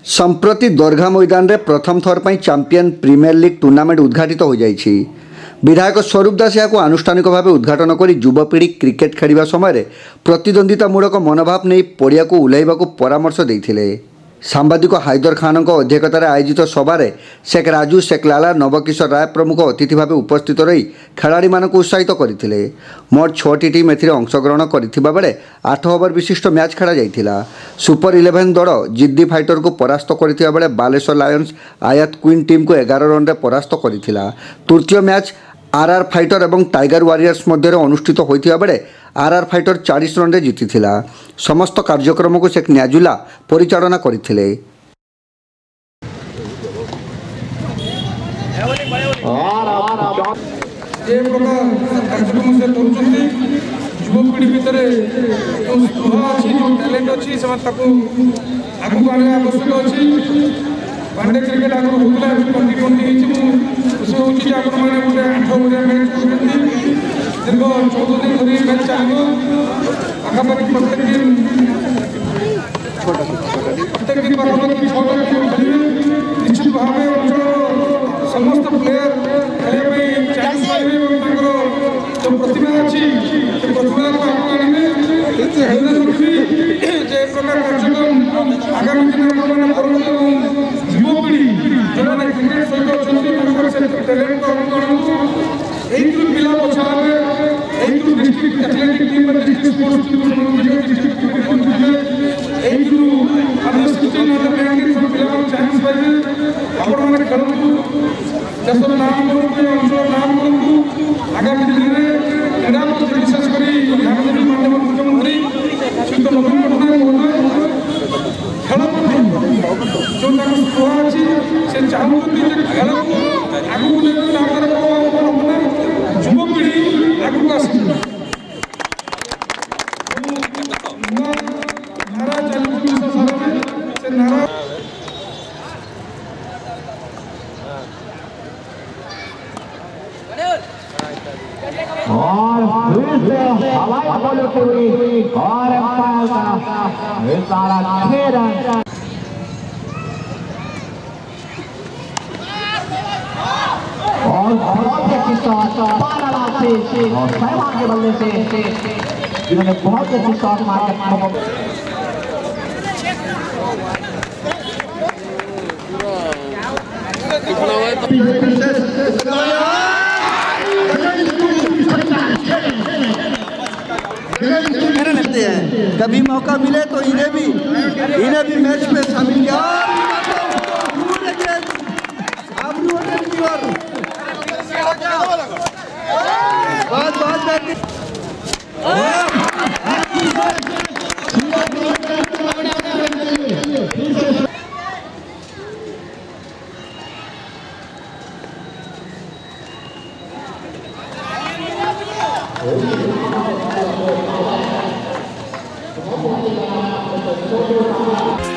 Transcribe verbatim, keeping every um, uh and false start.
संप्रति दरघा मैदान रे प्रथम थर पर चैंपियन प्रीमियर लीग टूर्नामेंट उद्घाटित हो जाइछि। विधायक स्वरूप दास या आनुष्ठानिक भाव उद्घाटन कर युवपीढ़ी क्रिकेट खेलिबा समय प्रतिद्वंदितामूलक मनोभाव नहीं पड़िया को उल्लाइबाकू परामर्श देइथिले। सांबादिक हाइदर खान अध्यक्षतार आयोजित सभार शेख राजू शेख लाला नवकिशोर राय प्रमुख अतिथि भाव उपस्थित रही खेलाड़ी मानक उत्साहित करते। मोट छटी टीम एथिरे अंशग्रहण करथिबा बेले आठ ओवर विशिष्ट मैच खेला जाइथिला। सुपर इलेवन दल जिद्दी फाइटर को परास्त करथिबा बेले बालेश्वर लायंस आयात क्वीन टीम को एगार रन परास्त करथिला। तृतीय मैच आरआर फाइटर और टाइगर वारियर्स मध्य अनुष्ठित होइथिबा बेले आरआर फाइटर चालीस रन रे जीतिथिला। समस्त कार्यक्रम को शेख न्याजुला परिचालना करथिले। युवपीढ़ी भितर जो स्पृह अच्छी जो टैलेंट अच्छी से आगे आने आवश्यक अच्छी। वनडे क्रिकेट आगे होता है ट्वेंटी ट्वेंटी खुशी हूँ कि आप गोटे आठ ओवर मैच दीर्घ चौदह दिन धरी मैच चलो पाखापाखि प्रत्येक दिन प्रत्येक दिन पाखापाखि छटा टीम खेलेंगे। निश्चित भाव अंचल समस्त प्लेयर खेलने चान्स पाइबे जो प्रतिभा अच्छी प्रतिभा को आगे आने प्रकार कार्यक्रम आगामी दिन युवपीढ़ी जो क्रिकेट सहित अच्छे टैलेंट को आगे पिला पछा district athletic team district sports chance पाइबे आपण मैंने खेलु देशर नाम करूँ अंचल नाम करूँ आगामी दिन में क्रीड़ा मंत्री विशेषकर माननीय मुख्यमंत्री श्री नवीन पट्टनायक महोदय खेल जो स्पृह अच्छी से चाहूँगी खेल आगे युवपीढ़ी आगे आस नारा चलती से नारा और फिर से हवाई बॉल उठी हुई और एम्पायर का इशारा छह रन और बहुत अच्छी शॉट बारह से और सहवाग के बल्ले से जिन्होंने बहुत अच्छी शॉट मार के लगते हैं। कभी मौका मिले तो इन्हें भी इन्हें भी मैच में शामिल किया। बहुत बहुत Oh,